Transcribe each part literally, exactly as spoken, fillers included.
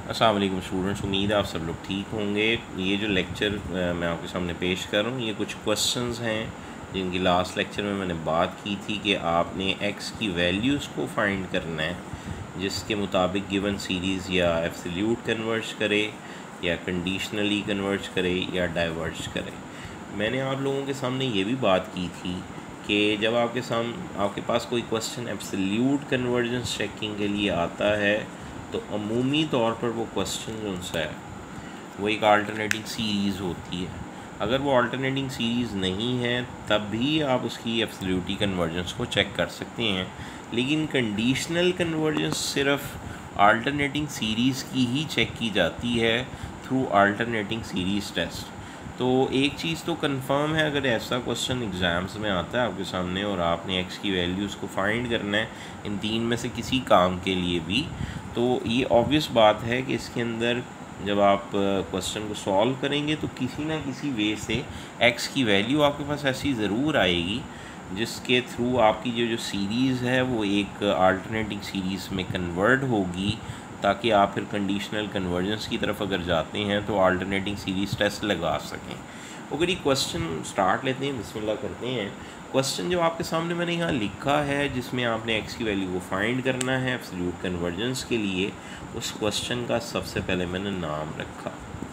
अस्सलाम वालेकुम स्टूडेंट्स, उम्मीद है आप सब लोग ठीक होंगे। ये जो लेक्चर मैं आपके सामने पेश कर रहा हूँ, ये कुछ क्वेश्चंस हैं जिनकी लास्ट लेक्चर में मैंने बात की थी कि आपने एक्स की वैल्यूज़ को फाइंड करना है, जिसके मुताबिक गिवन सीरीज़ या एब्सोल्यूट कन्वर्ज करे या कंडीशनली कन्वर्ज करे या डाइवर्ज करे। मैंने आप लोगों के सामने ये भी बात की थी कि जब आपके सामने आपके पास कोई क्वेश्चन एब्सोल्यूट कन्वर्जेंस चेकिंग के लिए आता है तो अमूमी तौर पर वो क्वेश्चन जो सा है वो एक अल्टरनेटिंग सीरीज़ होती है। अगर वो अल्टरनेटिंग सीरीज़ नहीं है तब भी आप उसकी एब्सोल्यूटी कन्वर्जेंस को चेक कर सकते हैं, लेकिन कंडीशनल कन्वर्जेंस सिर्फ अल्टरनेटिंग सीरीज़ की ही चेक की जाती है थ्रू अल्टरनेटिंग सीरीज़ टेस्ट। तो एक चीज़ तो कंफर्म है, अगर ऐसा क्वेश्चन एग्ज़ाम्स में आता है आपके सामने और आपने एक्स की वैल्यूज़ को फाइंड करना है इन तीन में से किसी काम के लिए भी, तो ये ऑब्वियस बात है कि इसके अंदर जब आप क्वेश्चन को सॉल्व करेंगे तो किसी ना किसी वे से एक्स की वैल्यू आपके पास ऐसी ज़रूर आएगी जिसके थ्रू आपकी जो जो सीरीज़ है वो एक अल्टरनेटिंग सीरीज़ में कन्वर्ट होगी, ताकि आप फिर कंडीशनल कन्वर्जेंस की तरफ अगर जाते हैं तो अल्टरनेटिंग सीरीज़ टेस्ट लगा सकें। अगर ये क्वेश्चन स्टार्ट लेते हैं, बिस्मिल्लाह करते हैं। क्वेश्चन जो आपके सामने मैंने यहाँ लिखा है जिसमें आपने एक्स की वैल्यू को फाइंड करना है एब्सोल्यूट कन्वर्जेंस के लिए, उस क्वेश्चन का सबसे पहले मैंने नाम रखा,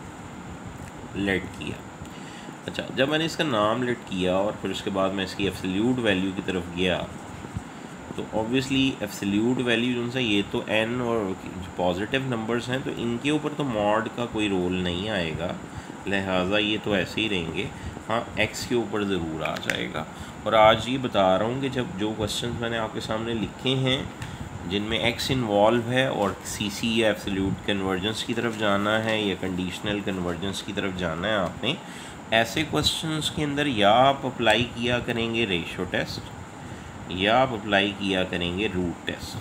लेट किया। अच्छा, जब मैंने इसका नाम लेट किया और फिर उसके बाद मैं इसकी एब्सोल्यूट वैल्यू की तरफ गया तो ऑब्वियसली एब्सोल्यूट वैल्यू जो सा ये तो एन और पॉजिटिव नंबर्स हैं तो इनके ऊपर तो मॉड का कोई रोल नहीं आएगा, लिहाजा ये तो ऐसे ही रहेंगे। हाँ, एक्स के ऊपर ज़रूर आ जाएगा। और आज ये बता रहा हूँ कि जब जो क्वेश्चन मैंने आपके सामने लिखे हैं जिनमें एक्स इन्वॉल्व है और सी सी या एब्सोल्यूट कन्वर्जेंस की तरफ जाना है या कंडीशनल कन्वर्जेंस की तरफ जाना है आपने, ऐसे क्वेश्चंस के अंदर या आप अप्लाई किया करेंगे रेशो टेस्ट या आप अप्लाई किया करेंगे root test,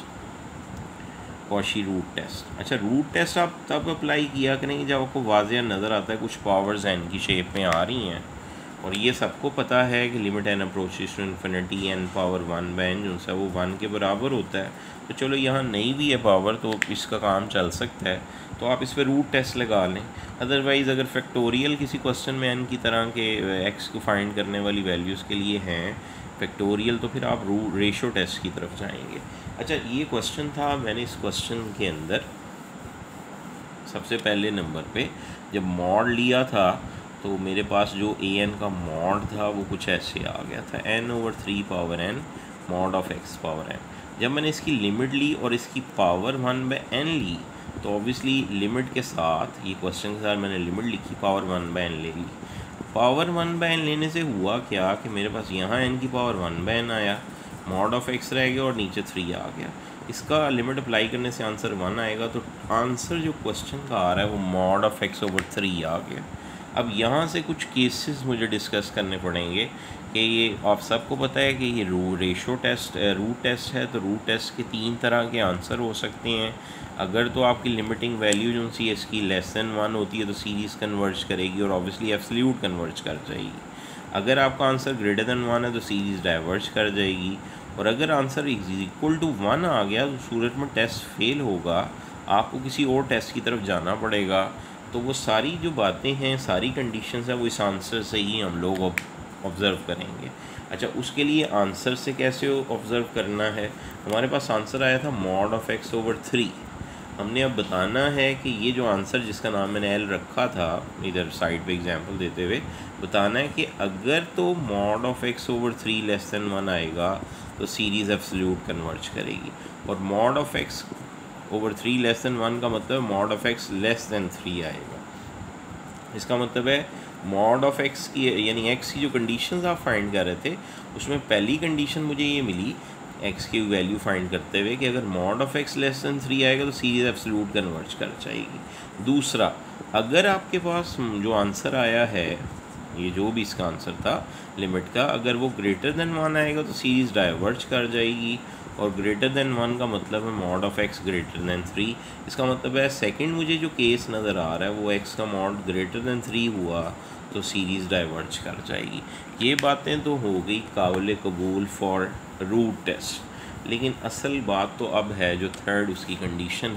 Cauchy root test. अच्छा, रूट टेस्ट आप तब अप्लाई किया करेंगे जब आपको वाज़ेह नज़र आता है कुछ पावर्स एन की शेप में आ रही हैं, और ये सबको पता है कि limit n approaches to infinity n power one by n जो सा वो वन के बराबर होता है। तो चलो यहाँ नहीं भी है पावर तो इसका काम चल सकता है, तो आप इस पर रूट टेस्ट लगा लें। अदरवाइज़ अगर फैक्टोरियल किसी क्वेश्चन में एन की तरह के एक्स को फाइंड करने वाली वैल्यूज़ के लिए हैं फैक्टोरियल, तो फिर आप रू रेशो टेस्ट की तरफ जाएंगे। अच्छा, ये क्वेश्चन था, मैंने इस क्वेश्चन के अंदर सबसे पहले नंबर पे जब मॉड लिया था तो मेरे पास जो ए एन का मॉड था वो कुछ ऐसे आ गया था, n over three power n mod of x power n. जब मैंने इसकी लिमिट ली और इसकी पावर वन बाय एन ली तो ऑब्वियसली लिमिट के साथ, ये क्वेश्चन के साथ मैंने लिमिट लिखी, पावर वन बाय एन ले ली। पावर वन बाय एन लेने से हुआ क्या कि मेरे पास यहाँ एन की पावर वन बाय एन आया, मॉड ऑफ एक्स रह गया और नीचे थ्री आ गया। इसका लिमिट अप्लाई करने से आंसर वन आएगा, तो आंसर जो क्वेश्चन का आ रहा है वो mod of x over three आ गया। अब यहाँ से कुछ केसेस मुझे डिस्कस करने पड़ेंगे कि ये आप सबको पता है कि ये रू रेशो टेस्ट रूट टेस्ट है, तो रूट टेस्ट के तीन तरह के आंसर हो सकते हैं। अगर तो आपकी लिमिटिंग वैल्यू जो सी इसकी लेस दैन वन होती है तो सीरीज़ कन्वर्ज करेगी और ऑब्वियसली एब्सोल्यूट कन्वर्ज कर जाएगी। अगर आपका आंसर ग्रेटर दैन वन है तो सीरीज़ डाइवर्ज कर जाएगी, और अगर आंसर इक्वल टू वन आ गया तो सूरत में टेस्ट फेल होगा, आपको किसी और टेस्ट की तरफ जाना पड़ेगा। तो वो सारी जो बातें हैं, सारी कंडीशंस हैं, वो इस आंसर से ही हम लोग ऑब्ज़र्व करेंगे। अच्छा, उसके लिए आंसर से कैसे ऑब्ज़र्व करना है, हमारे पास आंसर आया था mod of x over three. हमने अब बताना है कि ये जो आंसर जिसका नाम मैंने एल रखा था, इधर साइड पे एग्जांपल देते हुए बताना है कि अगर तो mod of x over three less than one आएगा तो सीरीज़ एब्सोल्यूट कन्वर्ज करेगी, और mod of x over three less than one का मतलब mod of x less than three आएगा। इसका मतलब है मॉड ऑफ एक्स की यानी एक्स की जो कंडीशंस आप फाइंड कर रहे थे उसमें पहली कंडीशन मुझे ये मिली एक्स की वैल्यू फाइंड करते हुए कि अगर mod of x less than three आएगा तो सीरीज़ एब्सोल्यूट कन्वर्ज कर जाएगी। दूसरा, अगर आपके पास जो आंसर आया है, ये जो भी इसका आंसर था लिमिट का, अगर वो ग्रेटर दैन वन आएगा तो सीरीज़ डाइवर्ज कर जाएगी, और ग्रेटर दैन वन का मतलब है mod of x greater than three. इसका मतलब है सेकंड मुझे जो केस नज़र आ रहा है वो एक्स का मॉड ग्रेटर दैन थ्री हुआ तो सीरीज़ डाइवर्ज कर जाएगी। ये बातें तो हो गई काबिल कबूल फॉर रूट टेस्ट, लेकिन असल बात तो अब है जो थर्ड उसकी कंडीशन है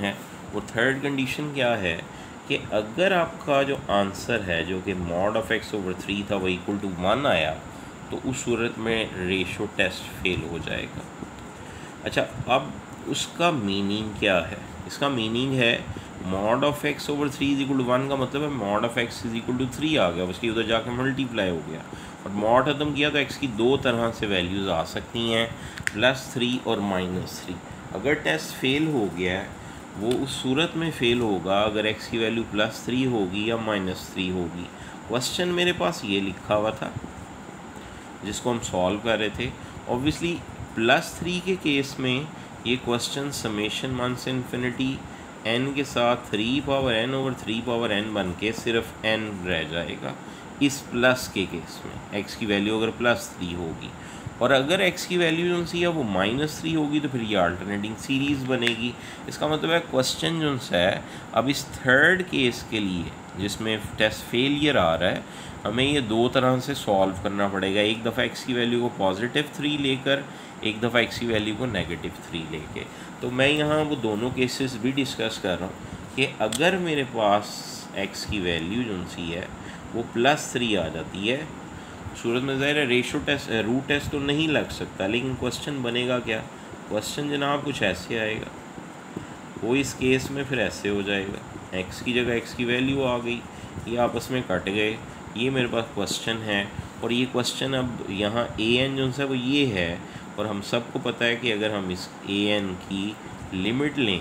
वो थर्ड कंडीशन क्या है कि अगर आपका जो आंसर है जो कि mod of x over three था वो इक्वल टू वन आया तो उस सूरत में रेशो टेस्ट फेल हो जाएगा। अच्छा, अब उसका मीनिंग क्या है? इसका मीनिंग है mod of x over three is equal to one का मतलब है mod of x is equal to three आ गया, उसकी उधर जाकर मल्टीप्लाई हो गया और मॉड ख़त्म किया तो एक्स की दो तरह से वैल्यूज़ आ सकती हैं, प्लस थ्री और माइनस थ्री। अगर टेस्ट फेल हो गया है वो उस सूरत में फ़ेल होगा अगर एक्स की वैल्यू प्लस थ्री होगी या माइनस थ्री होगी। क्वेश्चन मेरे पास ये लिखा हुआ था जिसको हम सॉल्व कर रहे थे। ऑब्वियसली प्लस थ्री के केस में ये क्वेश्चन समेशन वन से इन्फिनिटी एन के साथ three power n over three power n बन के सिर्फ एन रह जाएगा इस प्लस के केस में, एक्स की वैल्यू अगर प्लस थ्री होगी। और अगर एक्स की वैल्यू जो सी है वो माइनस थ्री होगी तो फिर ये अल्टरनेटिंग सीरीज़ बनेगी। इसका मतलब है क्वेश्चन जो है अब इस थर्ड केस के लिए जिसमें टेस्ट फेलियर आ रहा है हमें ये दो तरह से सॉल्व करना पड़ेगा। एक दफ़ा एक्स की वैल्यू को पॉजिटिव थ्री लेकर, एक दफ़ा एक्स की वैल्यू को नेगेटिव थ्री लेके। तो मैं यहाँ वो दोनों केसेस भी डिस्कस कर रहा हूँ कि अगर मेरे पास एक्स की वैल्यू जो सी है वो प्लस थ्री आ जाती है सूरत में ज़ाहिर है रेशो टेस्ट रूट टेस्ट तो नहीं लग सकता, लेकिन क्वेश्चन बनेगा क्या? क्वेश्चन जनाब कुछ ऐसे आएगा, वो इस केस में फिर ऐसे हो जाएगा, एक्स की जगह एक्स की वैल्यू आ गई, ये आपस में कट गए, ये मेरे पास क्वेश्चन है। और ये क्वेश्चन अब यहाँ ए एन जो है वो ये है और हम सबको पता है कि अगर हम इस ए एन की लिमिट लें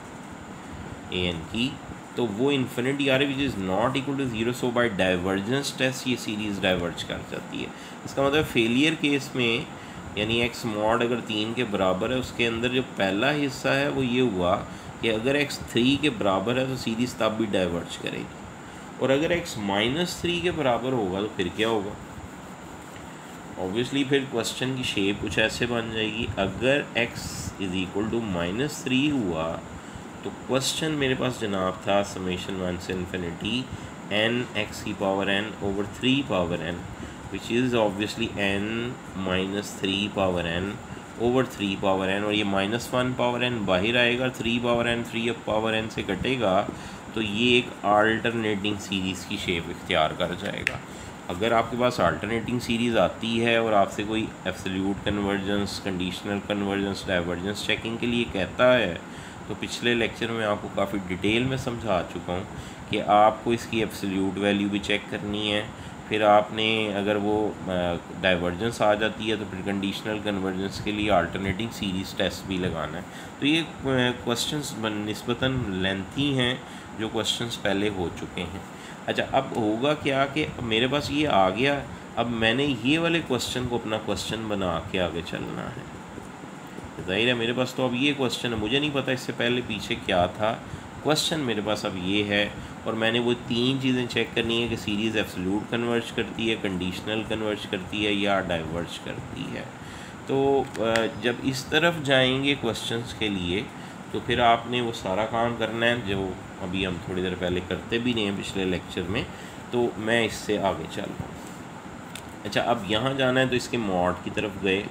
ए एन की तो वो इन्फिनिटी आ रही which is not equal to zero, so by divergence test ये सीरीज़ डाइवर्ज कर जाती है। इसका मतलब फेलियर केस में यानी एक्स मॉड अगर तीन के बराबर है उसके अंदर जो पहला हिस्सा है वो ये हुआ कि अगर एक्स थ्री के बराबर है तो सीरीज़ तब भी डाइवर्ज करेगी, और अगर एक्स माइनस थ्री के बराबर होगा तो फिर क्या होगा? ऑब्वियसली फिर क्वेश्चन की शेप कुछ ऐसे बन जाएगी, अगर x is equal to minus three हुआ तो क्वेश्चन मेरे पास जनाब था समेशन वन से इन्फिनिटी एन एक्स की power n over three power n which is obviously n minus three power n over three power n, और ये माइनस वन पावर एन बाहर आएगा, थ्री पावर एन थ्री अब power n से कटेगा तो ये एक अल्टरनेटिंग सीरीज़ की शेप इख्तियार कर जाएगा। अगर आपके पास अल्टरनेटिंग सीरीज़ आती है और आपसे कोई absolute convergence, conditional convergence, divergence checking के लिए कहता है तो पिछले लेक्चर में आपको काफ़ी डिटेल में समझा चुका हूँ कि आपको इसकी एब्सोल्यूट वैल्यू भी चेक करनी है, फिर आपने अगर वो डाइवर्जेंस आ जाती है तो फिर कंडीशनल कन्वर्जेंस के लिए अल्टरनेटिंग सीरीज़ टेस्ट भी लगाना है। तो ये क्वेश्चंस निस्बतन लेंथी हैं जो क्वेश्चंस पहले हो चुके हैं। अच्छा, अब होगा क्या कि मेरे पास ये आ गया, अब मैंने ये वाले क्वेश्चन को अपना क्वेश्चन बना के आगे चलना है। ज़ाहिर है मेरे पास तो अब ये क्वेश्चन है, मुझे नहीं पता इससे पहले पीछे क्या था, क्वेश्चन मेरे पास अब ये है और मैंने वो तीन चीज़ें चेक करनी है कि सीरीज़ एब्सोल्यूट कन्वर्ज करती है, कंडीशनल कन्वर्ज करती है या डाइवर्ज करती है। तो जब इस तरफ जाएंगे क्वेश्चंस के लिए तो फिर आपने वो सारा काम करना है जो अभी हम थोड़ी देर पहले करते भी नहीं हैं पिछले लेक्चर में, तो मैं इससे आगे चल रहा हूँ। अच्छा, अब यहाँ जाना है तो इसके मॉड की तरफ गए,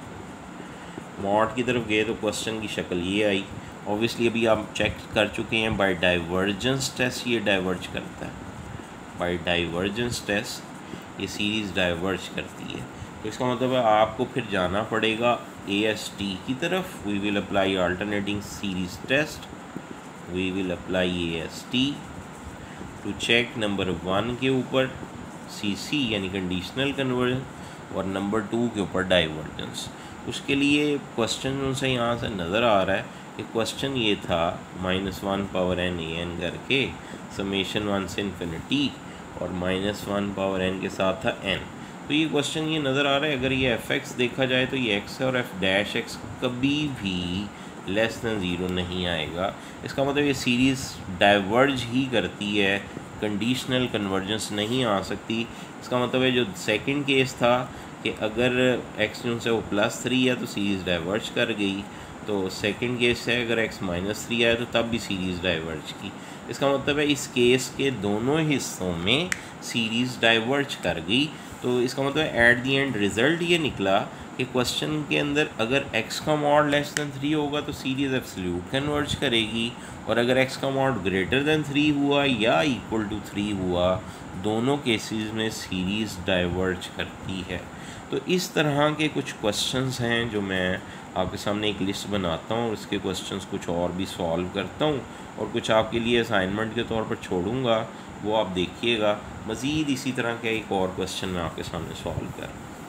मॉड की तरफ गए तो क्वेश्चन की शक्ल ये आई। ऑब्वियसली अभी आप चेक कर चुके हैं बाय डाइवर्जेंस टेस्ट ये डाइवर्ज करता है, बाय डाइवर्जेंस टेस्ट ये सीरीज़ डाइवर्ज करती है। तो इसका मतलब है आपको फिर जाना पड़ेगा ए एस टी की तरफ, we will apply alternating series test, we will apply A S T to check number one के ऊपर सी सी यानी कंडीशनल कन्वर्जन और नंबर टू के ऊपर डाइवर्जेंस। उसके लिए क्वेश्चन उनसे यहाँ से नज़र आ रहा है कि क्वेश्चन ये था minus one power n a n करके समेशन वन से इन्फिनिटी और माइनस वन पावर एन के साथ था एन। तो ये क्वेश्चन ये नज़र आ रहा है, अगर ये एफ एक्स देखा जाए तो ये एक्स और एफ डैश एक्स कभी भी लेस दैन ज़ीरो नहीं आएगा। इसका मतलब ये सीरीज़ डाइवर्ज ही करती है, कंडीशनल कन्वर्जेंस नहीं आ सकती। इसका मतलब है जो सेकंड केस था कि अगर एक्स जो है वो प्लस थ्री है तो सीरीज़ डाइवर्ज कर गई, तो सेकंड केस है अगर एक्स माइनस थ्री आया तो तब भी सीरीज़ डाइवर्ज की। इसका मतलब है इस केस के दोनों हिस्सों में सीरीज़ डाइवर्ज कर गई। तो इसका मतलब एट दी एंड रिज़ल्ट ये निकला कि कि क्वेश्चन के अंदर अगर x का मॉड लेस दैन थ्री होगा तो सीरीज़ एब्सोल्यूट कन्वर्ज करेगी, और अगर x का मॉड ग्रेटर दैन थ्री हुआ या इक्वल टू थ्री हुआ, दोनों केसेस में सीरीज़ डाइवर्ज करती है। तो इस तरह के कुछ क्वेश्चंस हैं जो मैं आपके सामने एक लिस्ट बनाता हूँ और उसके क्वेश्चंस कुछ और भी सॉल्व करता हूँ, और कुछ आपके लिए असाइनमेंट के तौर पर छोड़ूंगा, वो आप देखिएगा। मज़ीद इसी तरह का एक और क्वेश्चन मैं आपके सामने सॉल्व कर,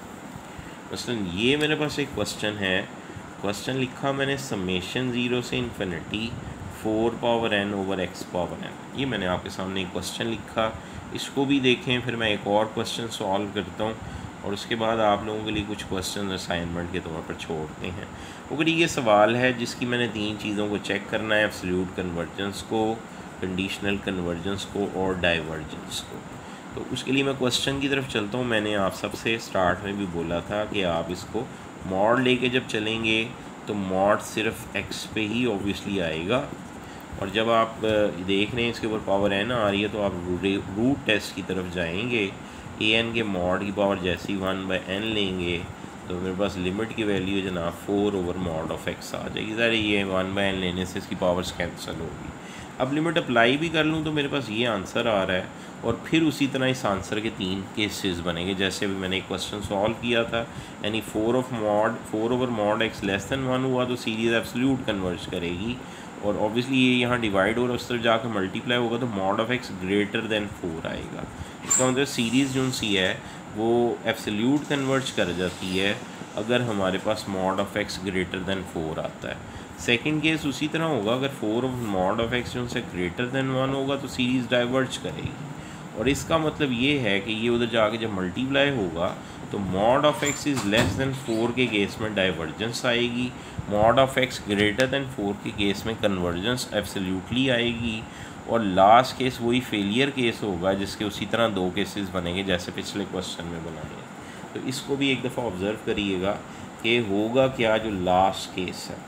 मसलन ये मेरे पास एक क्वेश्चन है। क्वेश्चन लिखा मैंने समेशन ज़ीरो से infinity four power n over x power n. ये मैंने आपके सामने एक क्वेश्चन लिखा, इसको भी देखें, फिर मैं एक और क्वेश्चन सॉल्व करता हूँ और उसके बाद आप लोगों के लिए कुछ क्वेश्चन असाइनमेंट के तौर पर छोड़ते हैं। अगर ये सवाल है जिसकी मैंने तीन चीज़ों को चेक करना है, एब्सोल्यूट कन्वर्जेंस को, कंडीशनल कन्वर्जेंस को और डाइवर्जेंस को, तो उसके लिए मैं क्वेश्चन की तरफ चलता हूँ। मैंने आप सबसे स्टार्ट में भी बोला था कि आप इसको मॉड लेके जब चलेंगे तो मॉड सिर्फ एक्स पे ही ऑब्वियसली आएगा, और जब आप देख रहे हैं इसके ऊपर पावर एन आ रही है तो आप रूट टेस्ट की तरफ जाएंगे। ए एन के मॉड की पावर जैसी वन बाई एन लेंगे तो मेरे पास लिमिट की वैल्यू जनाब four over mod of x आ जाएगी। ज़रा ये वन बाई एन लेने से इसकी पावर्स कैंसिल होगी। अब लिमिट अप्लाई भी कर लूँ तो मेरे पास ये आंसर आ रहा है, और फिर उसी तरह इस आंसर के तीन केसेस बनेंगे। जैसे अभी मैंने एक क्वेश्चन सॉल्व किया था, यानी four of mod four over mod x less than one हुआ तो सीरीज़ एब्सोल्यूट कन्वर्ज करेगी, और ऑब्वियसली ये यहाँ डिवाइड और उस तरफ जाकर मल्टीप्लाई होगा तो mod of x greater than four आएगा। इसका मतलब सीरीज़ जो सी है वो एब्सोल्यूट कन्वर्ज कर जाती है अगर हमारे पास mod of x greater than four आता है। सेकंड केस उसी तरह होगा, अगर four of mod of x जो से ग्रेटर दैन वन होगा तो सीरीज़ डाइवर्ज करेगी, और इसका मतलब ये है कि ये उधर जाके जब मल्टीप्लाई होगा तो mod of x is less than four के केस में डाइवर्जेंस आएगी, mod of x greater than four के केस में कन्वर्जेंस एब्सोल्यूटली आएगी, और लास्ट केस वही फेलियर केस होगा जिसके उसी तरह दो केसेस बनेंगे जैसे पिछले क्वेश्चन में बनाए। तो इसको भी एक दफ़ा ऑब्ज़र्व करिएगा कि होगा क्या जो लास्ट केस है।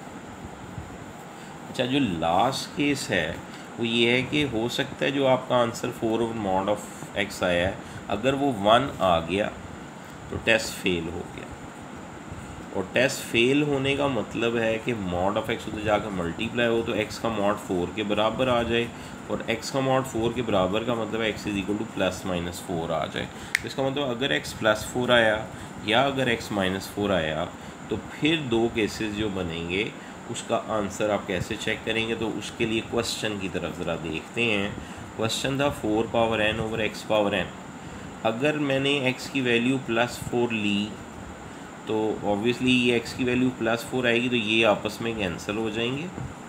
अच्छा, जो लास्ट केस है वो ये है कि हो सकता है जो आपका answer four over mod of x आया है, अगर वो वन आ गया तो टेस्ट फेल हो गया, और टेस्ट फेल होने का मतलब है कि मॉड ऑफ एक्स उधर जाकर मल्टीप्लाई हो तो एक्स का मॉड फोर के बराबर आ जाए, और एक्स का मॉड फोर के बराबर का मतलब x is equal to plus minus four आ जाए। तो इसका मतलब अगर एक्स प्लस फोर आया या अगर एक्स माइनस फोर आया तो फिर दो केसेस जो बनेंगे उसका आंसर आप कैसे चेक करेंगे, तो उसके लिए क्वेश्चन की तरफ ज़रा देखते हैं। क्वेश्चन था four power n over x power n. अगर मैंने एक्स की वैल्यू प्लस फोर ली तो ऑब्वियसली ये एक्स की वैल्यू प्लस फोर आएगी, तो ये आपस में कैंसिल हो जाएंगे,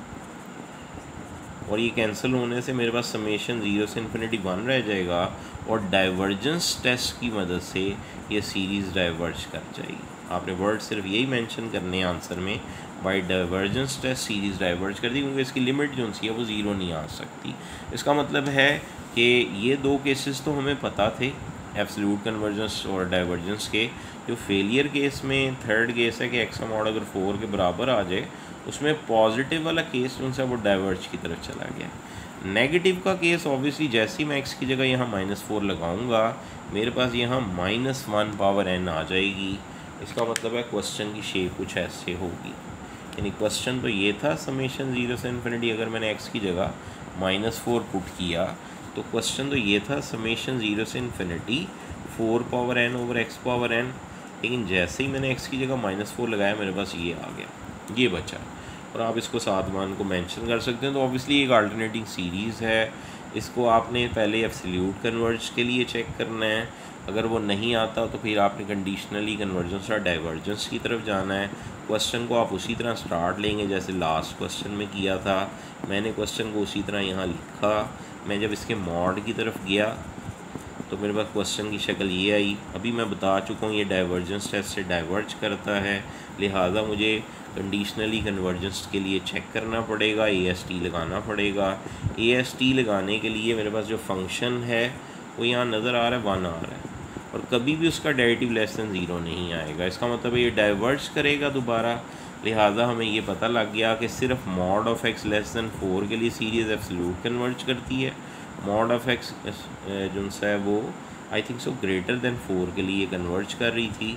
और ये कैंसिल होने से मेरे पास समेशन ज़ीरो से इन्फिनिटी वन रह जाएगा, और डाइवर्जेंस टेस्ट की मदद से ये सीरीज़ डाइवर्ज कर जाएगी। आपने वर्ड सिर्फ यही मेंशन करने हैं आंसर में, by divergence test series diverge कर दी, क्योंकि इसकी लिमिट जो सी है वो ज़ीरो नहीं आ सकती। इसका मतलब है कि ये दो केसेस तो हमें पता थे, एब्सोल्यूट कन्वर्जेंस और डाइवर्जेंस के। जो फेलियर केस में थर्ड केस है कि एक्स का मॉड अगर फोर के बराबर आ जाए, उसमें पॉजिटिव वाला केस जो है वो डाइवर्ज की तरफ चला गया। नेगेटिव का केस ऑब्वियसली जैसे ही मैं एक्स की जगह यहाँ माइनस फोर लगाऊंगा मेरे पास यहाँ माइनस वन पावर एन आ जाएगी। इसका मतलब है क्वेश्चन की शेप कुछ ऐसे होगी, यानी क्वेश्चन तो ये था समेशन ज़ीरो से इन्फिनिटी, अगर मैंने एक्स की जगह माइनस फोर पुट किया तो क्वेश्चन तो ये था समेशन ज़ीरो से infinity four power n over x power n, लेकिन जैसे ही मैंने एक्स की जगह माइनस फोर लगाया मेरे पास ये आ गया, ये बचा। और आप इसको सात मान को मेंशन कर सकते हैं। तो ऑब्वियसली एक अल्टरनेटिंग सीरीज़ है, इसको आपने पहले एब्सोल्यूट कन्वर्ज के लिए चेक करना है, अगर वो नहीं आता तो फिर आपने कंडीशनली कन्वर्जेंस और डाइवर्जेंस की तरफ जाना है। क्वेश्चन को आप उसी तरह स्टार्ट लेंगे जैसे लास्ट क्वेश्चन में किया था, मैंने क्वेश्चन को उसी तरह यहाँ लिखा। मैं जब इसके मॉड की तरफ गया तो मेरे पास क्वेश्चन की शक्ल ये आई। अभी मैं बता चुका हूँ ये डाइवर्जेंस टेस्ट से डाइवर्ज करता है, लिहाजा मुझे कंडीशनली कन्वर्जेंस के लिए चेक करना पड़ेगा, ए एस टी लगाना पड़ेगा। ए एस टी लगाने के लिए मेरे पास जो फंक्शन है वो यहाँ नज़र आ रहा है, वन आ रहा है, और कभी भी उसका डेरिवेटिव लेस दैन ज़ीरो नहीं आएगा। इसका मतलब ये डाइवर्ज करेगा दोबारा, लिहाजा हमें ये पता लग गया कि सिर्फ mod of x less than four के लिए सीरीज़ एब्सोल्यूट कन्वर्ज करती है, मॉड ऑफ एक्स जो है वो I think so greater than four के लिए कन्वर्ज कर रही थी,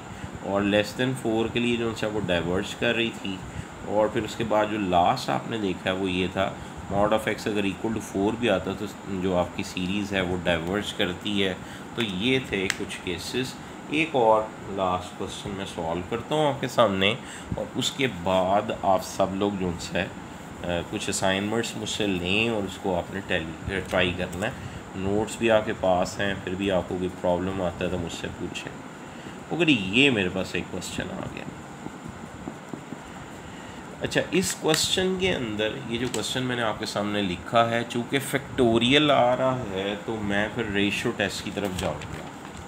और लेस देन फोर के लिए जो सा वो डाइवर्ज कर रही थी। और फिर उसके बाद जो लास्ट आपने देखा वो ये था मॉड ऑफ एक्स अगर इक्वल टू फोर भी आता तो जो आपकी सीरीज़ है वो डाइवर्ज करती है। तो ये थे कुछ केसेस। एक और लास्ट क्वेश्चन मैं सॉल्व करता हूँ आपके सामने, और उसके बाद आप सब लोग जो है कुछ असाइनमेंट्स मुझसे लें और उसको आपने टेली ट्राई करना है। नोट्स भी आपके पास हैं, फिर भी आपको कोई प्रॉब्लम आता है तो मुझसे पूछें। अगर ये मेरे पास एक क्वेश्चन आ गया, अच्छा इस क्वेश्चन के अंदर ये जो क्वेश्चन मैंने आपके सामने लिखा है, चूँकि फैक्टोरियल आ रहा है तो मैं फिर रेशियो टेस्ट की तरफ जाऊँगा।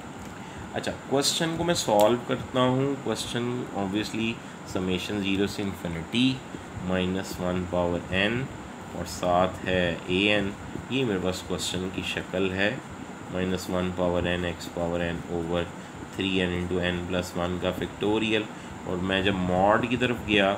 अच्छा क्वेश्चन को मैं सॉल्व करता हूँ। क्वेश्चन ऑब्वियसली समेशन ज़ीरो से infinity minus one power n और साथ है ए एन। ये मेरे पास क्वेश्चन की शक्ल है, minus one power n x power n over three n into n plus one का फैक्टोरियल। और मैं जब मॉड की तरफ गया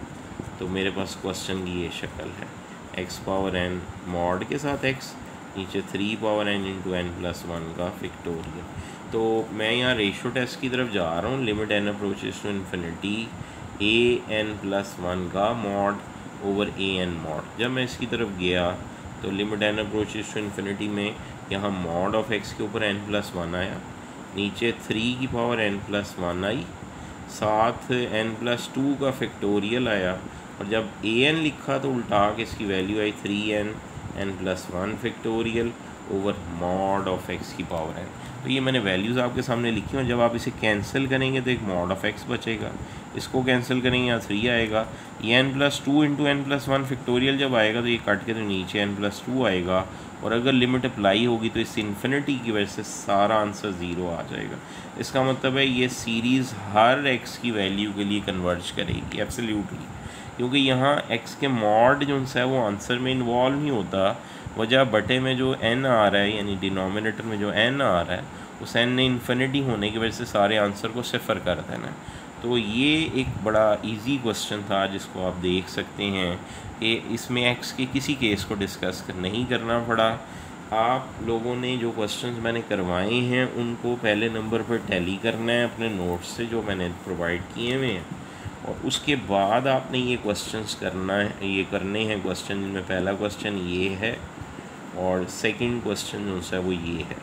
तो मेरे पास क्वेश्चन की ये शक्ल है, एक्स पावर एन मॉड के साथ एक्स, नीचे three power n into n plus one का फैक्टोरियल। तो मैं यहाँ रेशियो टेस्ट की तरफ जा रहा हूँ। Limit n approaches to infinity a n plus one का mod over a n mod. जब मैं इसकी तरफ गया तो limit n approaches to infinity में यहाँ मॉड ऑफ एक्स के ऊपर एन प्लस वन आया, नीचे थ्री की पावर एन प्लस वन आई, साथ एन प्लस टू का फैक्टोरियल आया। और जब ए एन लिखा तो उल्टा के इसकी वैल्यू आई three n n plus one factorial over mod of x की पावर एन। तो ये मैंने वैल्यूज़ आपके सामने लिखी हैं। जब आप इसे कैंसिल करेंगे तो एक मॉड ऑफ एक्स बचेगा, इसको कैंसिल करेंगे यहाँ थ्री आएगा, ये n plus two into n plus one factorial जब आएगा तो ये कट के तो नीचे एन प्लस टू आएगा। और अगर लिमिट अप्लाई होगी तो इस इन्फिनिटी की वजह से सारा आंसर ज़ीरो आ जाएगा। इसका मतलब है ये सीरीज़ हर एक्स की वैल्यू के लिए कन्वर्ज करेगी एब्सोल्युटली, क्योंकि यहाँ एक्स के मॉड जो है वो आंसर में इन्वॉल्व नहीं होता। वजह बटे में जो एन आ रहा है यानी डिनोमिनेटर में जो एन आ रहा है उस एन ने इन्फिनिटी होने की वजह से सारे आंसर को सिफर कर देना। तो ये एक बड़ा इजी क्वेश्चन था जिसको आप देख सकते हैं कि इसमें एक्स के किसी केस को डिस्कस नहीं करना पड़ा। आप लोगों ने जो क्वेश्चंस मैंने करवाए हैं उनको पहले नंबर पर टैली करना है अपने नोट्स से जो मैंने प्रोवाइड किए हुए हैं, और उसके बाद आपने ये क्वेश्चंस करना है, ये करने हैं क्वेश्चन जिनमें पहला क्वेश्चन ये है और सेकंड क्वेश्चन जो है वो ये है,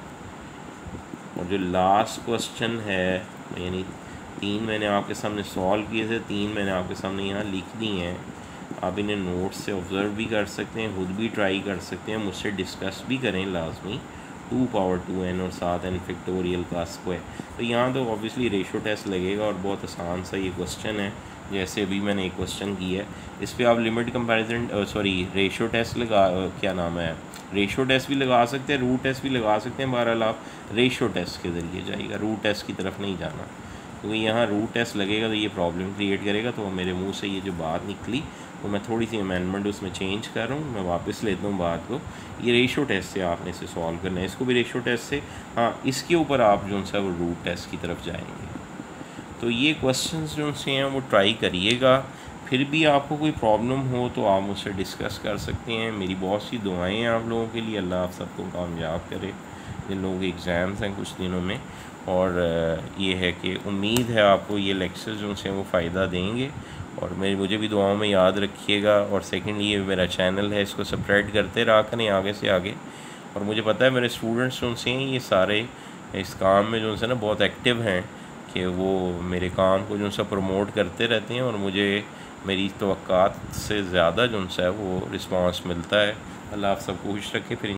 और जो लास्ट क्वेश्चन है यानी तीन मैंने आपके सामने सॉल्व किए थे, तीन मैंने आपके सामने यहाँ लिख दी हैं। आप इन्हें नोट्स से ऑब्ज़र्व भी कर सकते हैं, खुद भी ट्राई कर सकते हैं, मुझसे डिस्कस भी करें लाजमी। टू पावर टू एन और सात एन फैक्टोरियल का स्क्वायर। तो यहाँ तो ऑब्वियसली रेशियो टेस्ट लगेगा और बहुत आसान सा ये क्वेश्चन है। जैसे अभी मैंने एक क्वेश्चन किया है, इस पर आप limit comparison sorry ratio test लगा क्या नाम है रेशियो टेस्ट भी लगा सकते हैं, रूट टेस्ट भी लगा सकते हैं। बहरहाल आप रेशियो टेस्ट के ज़रिए जाइएगा, रूट टेस्ट की तरफ नहीं जाना, क्योंकि यहाँ रूट टेस्ट लगेगा तो ये प्रॉब्लम क्रिएट करेगा। तो मेरे मुंह से ये जो बात निकली तो मैं थोड़ी सी अमेंडमेंट उसमें चेंज कर रहा हूँ, मैं वापस लेता हूँ बात को। ये रेशियो टेस्ट से आपने इसे सॉल्व करना है, इसको भी रेशियो टेस्ट से, हाँ इसके ऊपर आप जो है वो रूट टेस्ट की तरफ जाएंगे। तो ये क्वेश्चंस जो से हैं वो ट्राई करिएगा। फिर भी आपको कोई प्रॉब्लम हो तो आप मुझसे डिस्कस कर सकते हैं। मेरी बहुत सी दुआएं हैं आप लोगों के लिए, अल्लाह आप सबको कामयाब करे जिन लोगों के एग्ज़ाम्स हैं कुछ दिनों में। और ये है कि उम्मीद है आपको ये लेक्चर्स जो हैं वो फ़ायदा देंगे, और मेरी मुझे भी दुआओं में याद रखिएगा। और सेकंड ये मेरा चैनल है, इसको सब्सक्राइब करते रहा करें आगे से आगे। और मुझे पता है मेरे स्टूडेंट्स जो से हैं ये सारे इस काम में जो है ना बहुत एक्टिव हैं कि वो मेरे काम को जो है प्रमोट करते रहते हैं, और मुझे मेरी तवक्कात से ज़्यादा जो है वो रिस्पांस मिलता है। अल्लाह आप सबको खुश रखे। फिर